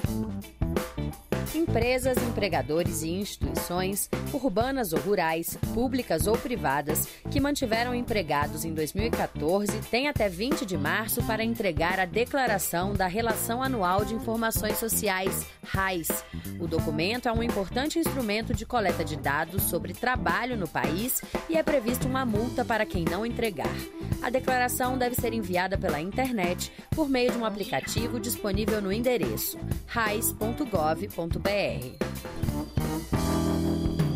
Empresas, empregadores e instituições, urbanas ou rurais, públicas ou privadas, que mantiveram empregados em 2014 têm até 20 de março para entregar a Declaração da Relação Anual de Informações Sociais, RAIS. O documento é um importante instrumento de coleta de dados sobre trabalho no país e é prevista uma multa para quem não entregar. A declaração deve ser enviada pela internet por meio de um aplicativo disponível no endereço rais.gov.br.